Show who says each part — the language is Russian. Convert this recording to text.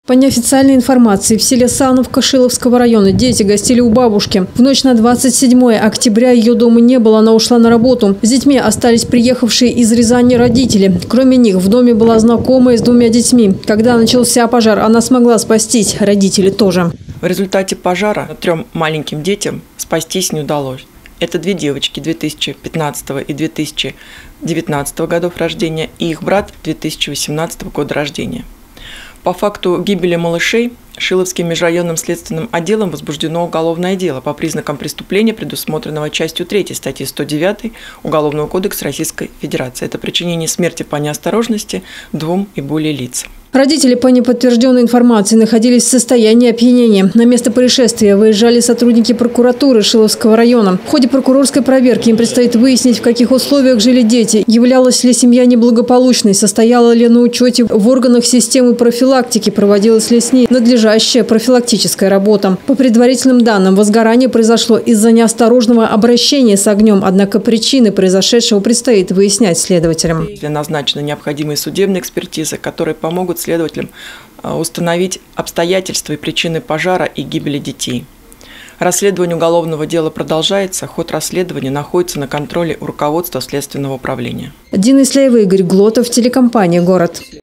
Speaker 1: По неофициальной информации, в селе Сановка Шиловского района дети гостили у бабушки. В ночь на 27 октября ее дома не было, она ушла на работу. С детьми остались приехавшие из Рязани родители. Кроме них в доме была знакомая с двумя детьми. Когда начался пожар, она смогла спастись, родители тоже.
Speaker 2: В результате пожара 3 маленьким детям спастись не удалось. Это 2 девочки 2015 и 2019 годов рождения и их брат 2018 года рождения. По факту гибели малышей Шиловским межрайонным следственным отделом возбуждено уголовное дело по признакам преступления, предусмотренного частью 3 статьи 109 Уголовного кодекса Российской Федерации. Это причинение смерти по неосторожности 2 и более лицам.
Speaker 1: Родители по неподтвержденной информации находились в состоянии опьянения. На место происшествия выезжали сотрудники прокуратуры Шиловского района. В ходе прокурорской проверки им предстоит выяснить, в каких условиях жили дети, являлась ли семья неблагополучной, состояла ли на учете в органах системы профилактики, проводилась ли с ней надлежащая профилактическая работа. По предварительным данным, возгорание произошло из-за неосторожного обращения с огнем, однако причины произошедшего предстоит выяснять следователям.
Speaker 2: Назначены необходимые судебные экспертизы, которые помогут следователям установить обстоятельства и причины пожара и гибели детей. Расследование уголовного дела продолжается. Ход расследования находится на контроле у руководства Следственного управления.
Speaker 1: Дина Исляева, Игорь Глотов, телекомпания «Город».